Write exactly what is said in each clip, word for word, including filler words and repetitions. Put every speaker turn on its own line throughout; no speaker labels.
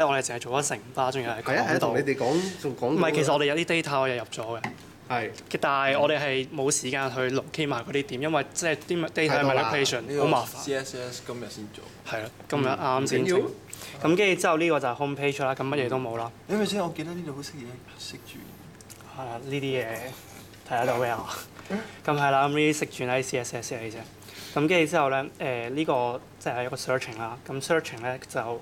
我哋淨係做咗城巴，仲有係
係啊係啊，同你哋講仲講。
唔係，其實我哋有啲 data 我哋入咗嘅。
係。
但係我哋係冇時間去 locate 埋嗰啲點，因為即係啲 data manipulation 好麻煩。
C S S 今日先做。
係啦，今日啱先整。咁跟住之後呢個就係 home page 啦，咁乜嘢都冇啦。
因為先我記得呢度好識嘢識轉。
係啊，呢啲嘢睇得到咩啊？咁係啦，咁呢啲識轉喺 C S S 嚟啫。咁跟住之後咧，誒呢個即係一個 searching 啦。咁 searching 咧就誒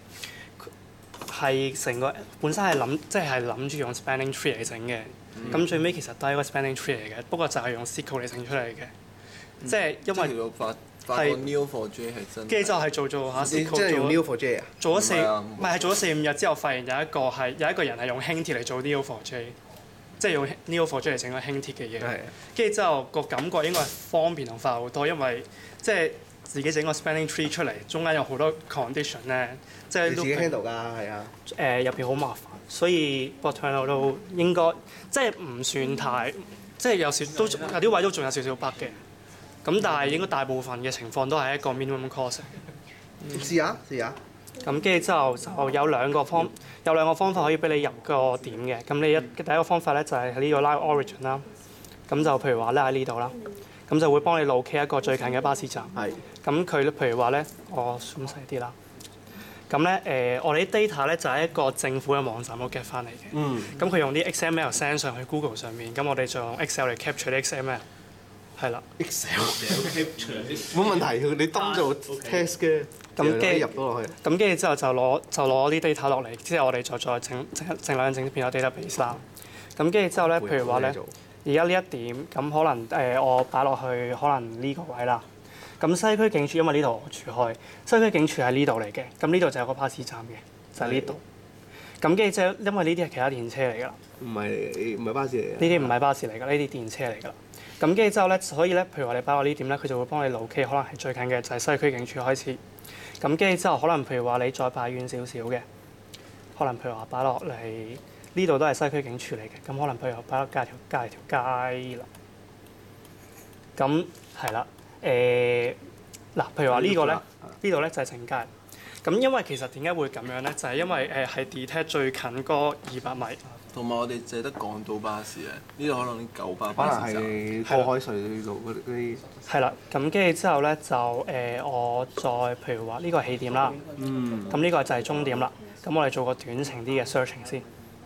係成個本身係諗，即係諗住用 spanning tree 嚟整嘅。咁最尾其實都係一個 spanning tree 嚟嘅，不過就係用 S Q L 嚟整出嚟嘅。即係因為
發發個 neo four j 係真。
跟住就係做做下 S Q L
即係用 neo four j 啊？
做咗四唔係係做咗四五日之後，發現有一個係有一個人係用輕鐵嚟做 neo four j。即係用 neo four j 嚟整個輕鐵嘅嘢，跟住之後個感覺應該係方便同快好多，因為即係自己整個 spanning tree 出嚟，中間有好多 condition 咧，即係
你自己 handle 㗎，係啊。
誒入邊好麻煩，所以 bottom 都應該即係唔算太，即係有少都有啲位都仲有少少 bug 嘅，咁但係應該大部分嘅情況都係一個 minimum cost 嘅。
試下試下。
咁跟住之後就有兩個方有兩個方法可以俾你入個點嘅。咁你一第一個方法咧就係喺呢個 live origin 啦。咁就譬如話咧喺呢度啦，咁就會幫你 locate 一個最近嘅巴士站。係。咁佢譬如話咧，我 zoom 細啲啦。咁咧誒，我哋啲 data 咧就係一個政府嘅網站度 get 翻嚟嘅。嗯。咁佢用啲 X M L send 上去 Google 上面，咁我哋就用 Excel 嚟 capture 啲 X M L。係啦。
Excel。冇問題，你當做 test 嘅。咁跟住入到落去，
咁跟住之後就攞就攞啲 data 落嚟，之後我哋就再整整整兩整片個 database 啦。咁跟住之後咧，譬如話咧，而家呢一點咁可能誒、呃、我擺落去可能呢個位啦。咁西區警署因為呢度我住開，西區警署喺呢度嚟嘅，咁呢度就有個巴士站嘅，就係呢度。咁跟住之後，因為呢啲係其他電車嚟㗎啦。
唔係唔係巴士嚟嘅。
呢啲唔係巴士嚟㗎，呢啲電車嚟㗎啦。咁跟住之後咧，所以咧，譬如話你擺落呢點咧，佢就會幫你 locate，可能係最近嘅就係西區警署開始。咁跟住之後，可能譬如話你再擺遠少少嘅，可能譬如話擺落嚟呢度都係西區警署嚟嘅，咁可能譬如話擺落隔條隔離條街啦。咁係啦，誒嗱，譬如話呢個咧，呢度咧就係正街。咁因為其實點解會咁樣咧？就係、是、因為誒係 detect 最近嗰二百米。
同埋我哋淨係得港島巴士啊，呢度可能啲九巴
巴
士
站。可能係過海隧呢度嗰啲。係
啦，咁跟住之後咧就誒、呃，我再譬如話呢個係起點啦。嗯。咁呢個就係終點啦。咁我哋做個短程啲嘅 searching 先。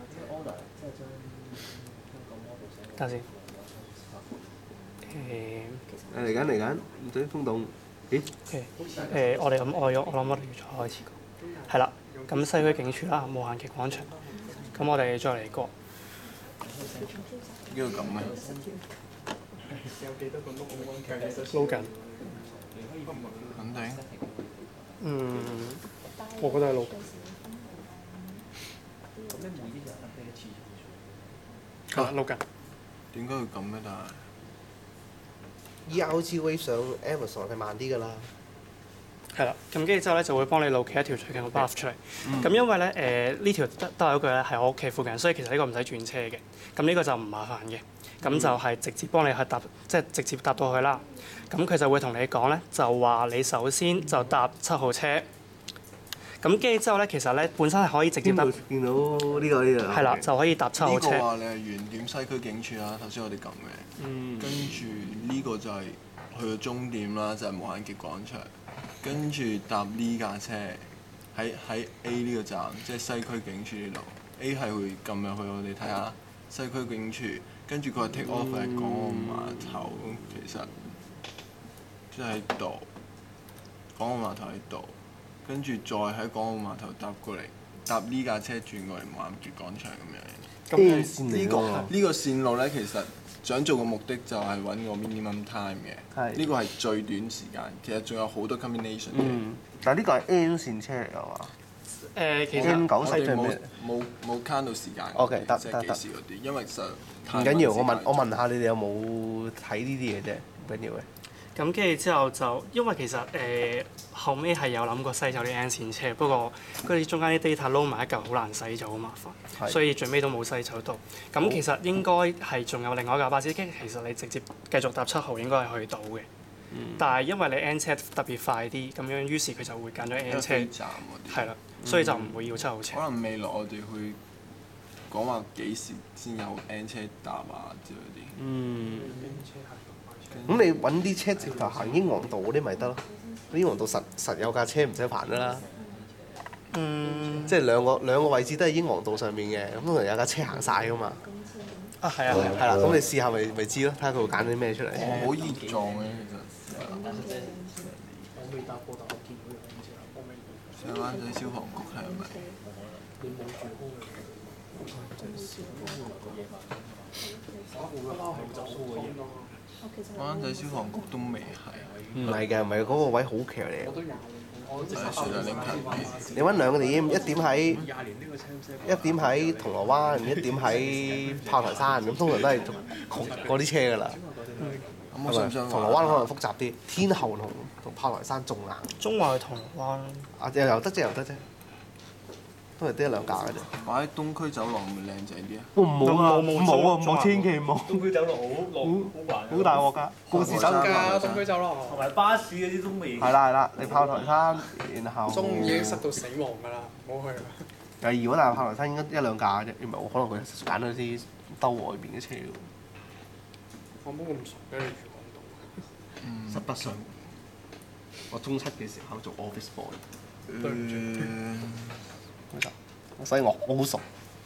等陣先。誒。
誒嚟緊嚟緊，唔使風動。咦？誒、
呃，我哋咁我我諗我哋要再開始過。係啦，咁西區警署啦，無限期廣場。咁我哋再嚟過。
呢個咁嘅。
撈緊。
肯定。
嗯，我覺得係撈緊。啊，撈緊。
點解會咁咧？但係。
E R G Wave 上 Amazon 係慢啲㗎啦。
係啦，咁跟住之後咧就會幫你 locate一條最近嘅 path 出嚟。咁、嗯、因為咧誒呢條得得有一句咧係我屋企附近，所以其實呢個唔使轉車嘅。咁呢個就唔麻煩嘅。咁就係直接幫你去搭，即係直接搭到去啦。咁佢就會同你講咧，就話你首先就搭七號車。咁跟住之後咧，其實咧本身係可以直接搭。
見到呢個呢個。係
啦，就可以搭七號車。
呢個話你係原點西區警署啦，頭先我哋撳嘅。嗯。跟住呢個就係去到終點啦，就係、是、無限極廣場。跟住搭呢架車喺喺 A 呢個站，即係西區警署呢度。A 係會撳入去，我哋睇下西區警署。跟住佢話 take off 係港澳碼頭，其實即係喺度。港澳碼頭喺度，跟住再喺港澳碼頭搭過嚟，搭呢架車轉過嚟無限極廣場咁樣。咁呢、呢個呢、呢個線路咧，其實想做嘅目的就係揾個 minimum time 嘅。呢個係最短時間，其實仲有好多 combination 嘅、嗯。
但係呢個係 N 線車嚟㗎嘛？
誒、呃，其實
N 九西
最冇冇冇 count 到時間。
O.K. 得
即
得得。
幾時嗰啲，因為實
唔緊要，我問我問下你哋有冇睇呢啲嘢啫，唔緊要嘅。
咁跟住之後就，因為其實誒、呃、後尾係有諗過篩走啲 N 線車，不過嗰啲中間啲 data 撈埋一嚿好難篩走，好麻煩，所以最尾都冇篩走到。咁其實應該係仲有另外一架巴士，其實你直接繼續搭七號應該係去到嘅。嗯、但係因為你 N 車特別快啲，咁樣於是佢就會揀咗 N 車。係啦。 所以就唔會要七號車。
可能未來我哋去講話幾時先有 N 車搭啊之類啲。
嗯。咁你揾啲車直頭行英皇道嗰啲咪得咯？英皇道實實有架車唔使煩㗎啦。
嗯。
即係兩個兩個位置都係英皇道上面嘅，咁通常有架車行晒㗎嘛。
啊，係啊，係啊。
係啦，咁你試下咪咪知咯，睇下佢會揀啲咩出嚟。
好易撞嘅其實。上灣仔消防局係咪？灣仔消防局都未係。
唔係嘅，唔係嗰個位好騎嚟。
係算啦，拎近啲。
你揾兩個點，一點喺一點喺銅鑼灣，一點喺炮台山，咁通常都係嗰啲車㗎啦。
咁我想唔想
銅鑼灣可能複雜啲，天后同同炮台山仲硬。
中環去銅鑼灣。
啊，又又得啫，又得啫，都係得一兩架嘅啫。
擺喺東區走廊會唔會靚仔啲啊？
唔好啊！
冇
唔好啊！唔
中
好，千祈唔好。
東區走廊好落好
好大鑊㗎，告示
山
㗎，東區走廊同埋巴士嗰啲都未。
係啦係啦，你炮台山，然後
中午已經塞到死亡㗎啦，唔好去啦。
誒，如果大炮台山應該一兩架嘅啫，唔係我可能佢揀咗啲兜外邊嘅車喎。
我冇咁熟嘅，你住港島。
嗯。
實不相瞞，我中七嘅時候做 office boy，
對唔住。
所以我好熟。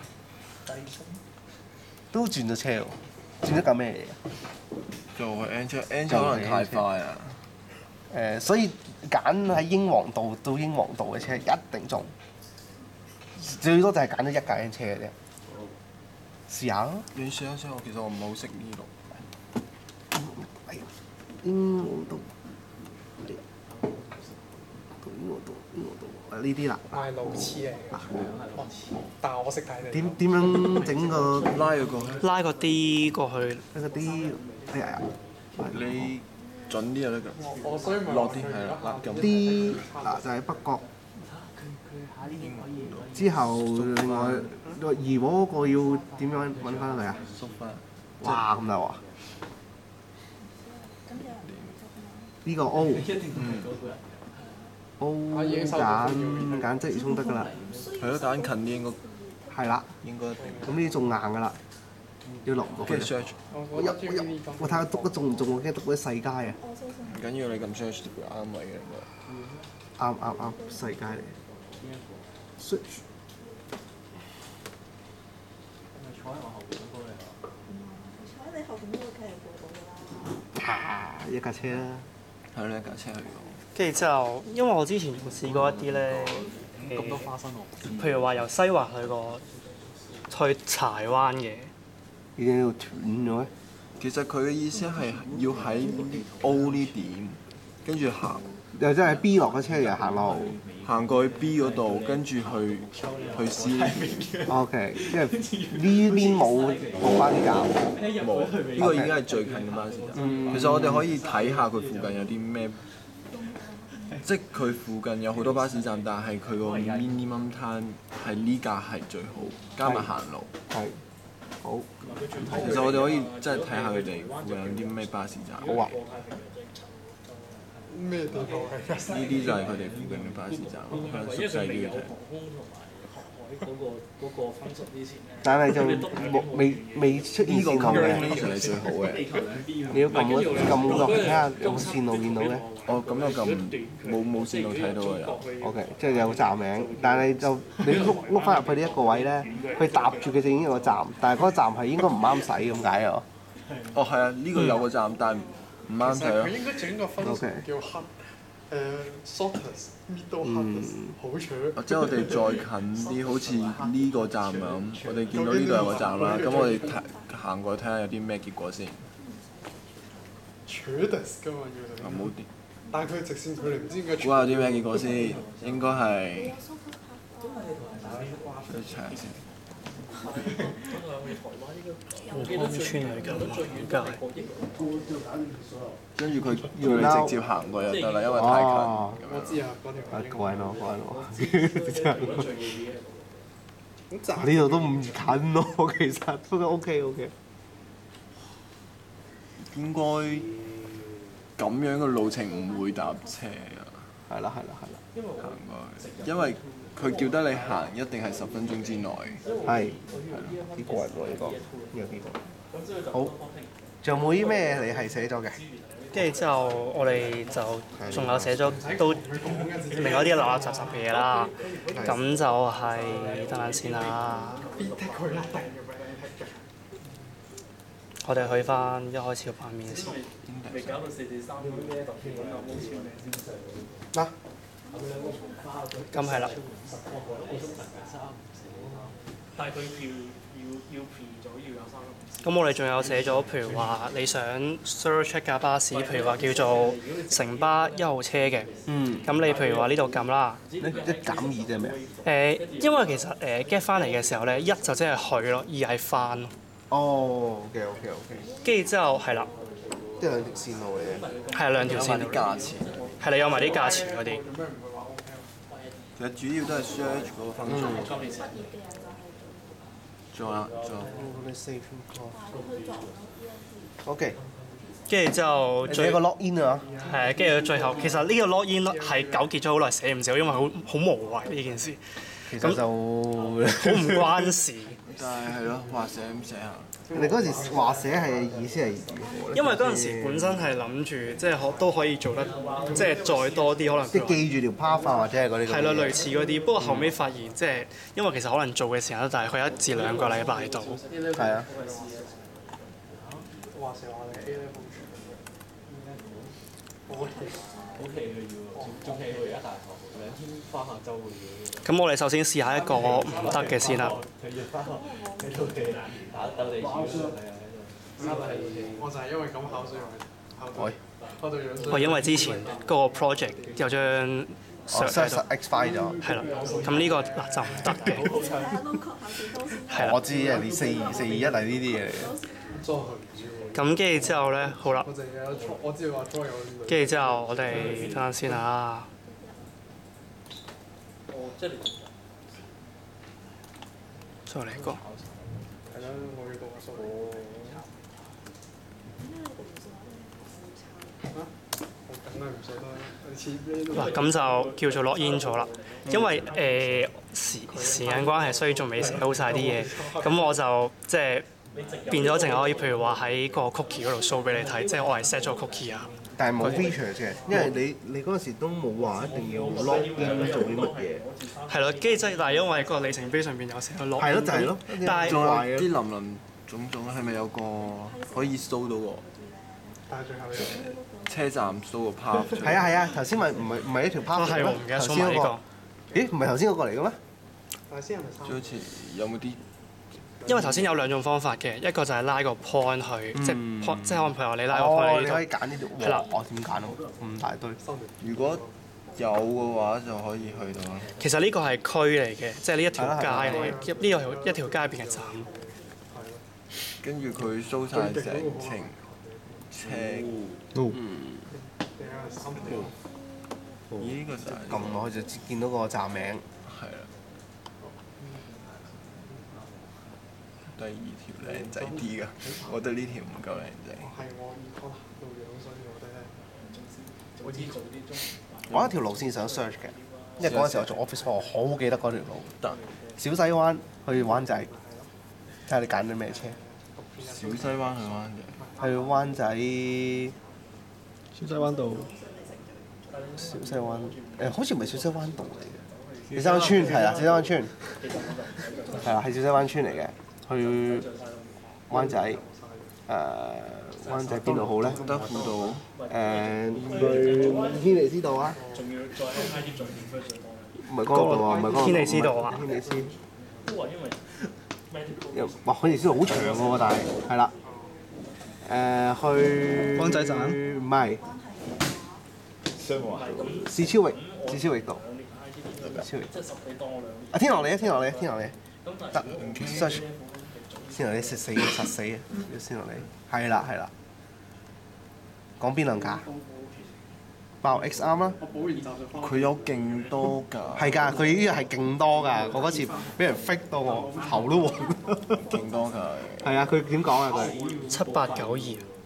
都轉咗車喎，轉咗架咩嚟啊？
就係 N 車，N 車可能太快啦。
誒，所以揀喺英皇道到英皇道嘅車一定中，最多就係揀咗一架 N 車嘅啫。試下咯。
你試下先，我其實我唔係好識呢度。
英皇道，英皇道，英皇道，誒呢啲啦。
係路痴嚟嘅，但係我識睇你。
點點樣整個
拉佢過去。
拉個 D 過去。
一個啲哎呀，
你準啲就得㗎。
我所以咪
落啲係啦，辣咁。
啲嗱就係北角。之後另外怡和嗰個要點樣揾翻佢啊？
縮翻。
哇咁大鑊！呢個 O， O 揀揀即熱衝得㗎啦。
係咯，揀近啲應該
係啦，
應該一定。
咁呢啲仲硬㗎啦，要落唔落去
跟住 search，
我入我入，我睇下篤得中唔中，我驚篤嗰啲細街啊！
唔緊要，你咁 search 會啱位嘅應該。
啱啱啱細街嚟。search
坐喺你後邊嗰個企係過到㗎啦。
啊！一架車啦。
係咯，一架車去到。
跟住之後，因為我之前仲試過一啲咧，
咁多花生喎。
譬如話由西環去個去柴灣嘅。
已經要斷咗咩？
其實佢嘅意思係要喺 O 呢點，跟住行
又即係 B 落嘅車又行路。
行過去 B 嗰度，跟住去去 C。
O K，即係呢邊冇冇巴士站。
冇，呢個已經係最近嘅巴士站。其實我哋可以睇下佢附近有啲咩，即係佢附近有好多巴士站，但係佢個 minimum time 係呢架係最好，加埋行路。
係。好。
其實我哋可以即係睇下佢哋附近有啲咩巴士站。
好啊。
咩地方係？
呢啲就係佢哋附近嘅巴士站，佢係熟細啲嘅啫。
但係就冇未未出現
呢個
線路嘅，
combination 係最好嘅。
你要撳嗰撳落去睇下有冇線路見到嘅。
哦，咁又咁冇冇線路睇到嘅又。
O K，即係有個站名，但係就你碌碌翻入去呢一個位咧，佢搭住嘅就已經有個站，但係嗰個站係應該唔啱使咁解啊。
哦，係啊，呢個有個站，但係唔啱睇咯
佢。應該整個分數叫黑誒 shortest middle hardest 好長。
或者我哋再近啲，好似呢個站咁，我哋見到呢度有個站啦，咁我哋睇行過去睇下有啲咩結果先。
shortest 㗎嘛要
啊冇啲，
但係佢直線距離唔知點解。
估下有啲咩結果先？應該係，再查下先。
康村去九龍街。
跟住佢要你直接行過就得啦，因為太近。
哦
我知啊，嗰條
啊，
係
過癮咯，過癮咯，真係。
咁窄。
呢度都唔近咯，其實不過 OK OK。
應該咁樣嘅路程唔會搭車啊。
係啦係啦係啦。
行過去，因為佢叫得你行一定係十分鐘之內。
係。幾過癮喎呢個，呢個幾過癮。好。仲有冇啲咩你係寫咗嘅？
跟住之後，我哋就仲有寫咗都另外啲垃垃雜雜嘅嘢啦。咁就係等陣先啦。我哋去翻一開始個版面先。
嗱，
咁係啦。
但係佢要要要 pre 咗要有三個。
咁我哋仲有寫咗，譬如話你想 search 一架巴士，譬如話叫做城巴一號車嘅。
嗯。
咁你譬如話呢度撳啦。
一減二即係咩啊？
誒，因為其實誒 get 翻嚟嘅時候咧，一就即係去咯，二係翻咯。
哦，OK OK OK。
跟住之後係啦，
即係兩條線路嚟嘅。
係兩條線
啲價錢。
係你有埋啲價錢嗰啲。
其實主要都係 search 嗰個 function。仲有仲有。
OK。
跟住之後最
一個 login 啊。
係，跟住最後其實呢個 login 係糾結咗好耐，寫唔寫，因為好好無謂呢件事。
其實就好
唔關事。
但係係咯，話寫咁寫下。
你嗰時話寫係意思係如何咧？
因為嗰陣時本身係諗住即係可都可以做得即係再多啲可能。
即係記住條 path 啊，或者係嗰啲。
係咯，類似嗰啲。不過後尾發現即係因為其實可能做嘅時間都大概一至兩個禮拜到。
係啊。
話時話你 A level 我
O K 嘅要，仲 hea 過而家大學兩天翻下週嘅嘢。
咁我哋首先試下一個唔得嘅先啦。
佢要翻學喺度地打鬥地主係啊喺度。
我就係因為咁考所以考到
喂。
考到樣衰。
我因為之前嗰個 project 有張相喺度。
expire 咗。
係啦，咁呢個嗱就唔得嘅。係啦。
我知啊，你四二四二一係呢啲嘢嚟嘅。
咁跟住之後咧，好啦。
我淨係有初，我知道話初有。
跟住之後，我哋等陣先啊。
哦，即係你
再嚟個。
係啦，我要讀下數。啊？我梗係唔捨得，你似咩都。
嗱，咁就叫做 login 咗啦。因為誒、呃、時時間關係，所以仲未寫好晒啲嘢。咁我就即係。變咗淨係可以，譬如話喺個 cookie 嗰度 show 俾你睇，即係我係 set 咗 cookie 啊。
但係冇 feature 嘅，因為你你嗰陣時都冇話一定要 login 做啲乜嘢。
係咯，跟住即係但係因為個里程碑上邊有寫咗 login。
係咯，就係咯。
但係
仲有啲林林總總係咪有個可以 show 到喎？
但係最後嘅
車站 show 個 path。
係啊係啊，頭先咪唔係唔係一條 path
啊係喎，唔記得 show 埋呢個。
咦？唔係頭先嗰個嚟嘅咩？
但係先係咪三？
好似有冇啲？
因為頭先有兩種方法嘅，一個就係拉個 point 去，即係 point，即係可能譬如話你拉個 point
哦，
喺呢
你可以揀呢條。
係啦。
我點揀啊？咁大堆。
如果有嘅話，就可以去到啦。
其實呢個係區嚟嘅，即係呢一條街嚟嘅，呢個一條街邊嘅站。
跟住佢 show 晒成程車。嗯。咦？呢個就係。
撳落去就見到個站名。
係啦。第二條靚仔啲㗎，我覺得呢條唔夠靚仔。
係我 econ 到樣，所以我覺得
我知做啲中。
我有一條路線想 search 嘅，因為嗰陣時我做 office work，我好記得嗰條路。
得。
小西灣去灣仔，睇下你揀咗咩車。
小西灣去灣仔。
去灣仔。
小西灣道。
小西灣誒，好似唔係小西灣道嚟嘅。小西灣村係啊，小西灣村。係啊，係小西灣村嚟嘅。去灣仔，誒、呃、灣仔邊度好咧？
德輔道。
誒去軒尼詩道啊！
仲要再 high 啲，再點分最多咧？
唔係江樂道啊，唔係江樂道。
軒尼詩道啊！
軒尼詩。
都話因為 medical。
哇！軒尼詩道好長嘅喎，但係係啦。誒去。
灣仔站。
唔係。
雙華。
史超域，史超域道。超域。
即係十幾當我兩。
啊！天河里啊！天河里啊！天河里。
咁但
得 search 先落嚟食死嘅實死嘅，先落嚟係啦係啦，講邊兩架？爆 X 啱啦，
我補完習就翻。
佢有勁多㗎。
係㗎，佢呢個係勁多㗎，我嗰次俾人 fake 到我頭都暈。
勁多㗎。
係啊，佢點講啊佢？
七八九二。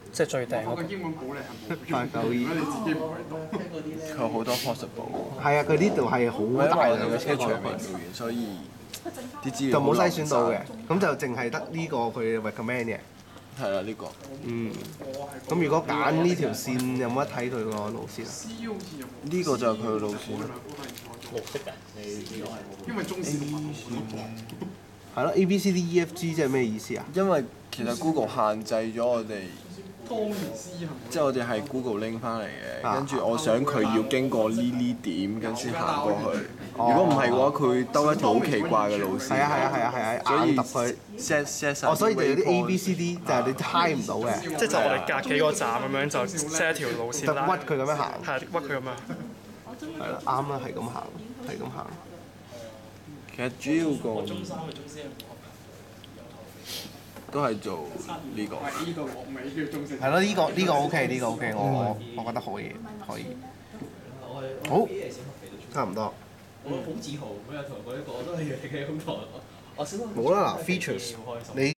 即係最頂嗰個。
個英文簿你係冇
八九
如果
E
你自己唔係讀。
佢有好多 possible。
係啊，佢呢度係好
因為
大
我哋嘅
量嘅車
車場未
過去，
做完，所以啲資料
就冇篩選到嘅
好，
咁就淨係得呢個佢 recommend 嘅。
係啦，呢個
嗯，咁如果揀呢條線有冇得睇佢個路線啊？
C 好似有冇？
呢個就係佢嘅路線啦。
綠色㗎，你呢個係
因為中史同埋
係咯，A B C D E F G 即係咩意思啊？
因為其實 Google 限制咗我哋，
當然 C 係咪？
即係我哋係 Google 拎翻嚟嘅，
啊
跟住我想佢要經過呢呢點，跟住行過去。
哦
如果唔係嘅話，佢兜一條好奇怪嘅路線。
係啊係啊係啊係啊，
所以
硬揼佢。
set set 曬
哦，所以就有啲 A B C
waypoint
D 就係你猜唔到嘅，
即係就我哋隔幾個站咁樣就 set 一條路
就屈
線啦。
佢咁樣行。
係屈佢咁樣。
係啦，啱啦，係咁行，係咁行。
其實主要個
中三嘅中史係符合
都係做呢個。
係呢個落尾叫中史。
係咯，呢個呢個 OK，呢個 OK，我我我覺得可以，可以。好，差唔多。
我好自豪咁樣同佢講，我都係你嘅咁台。我小學
冇啦嗱，features 你。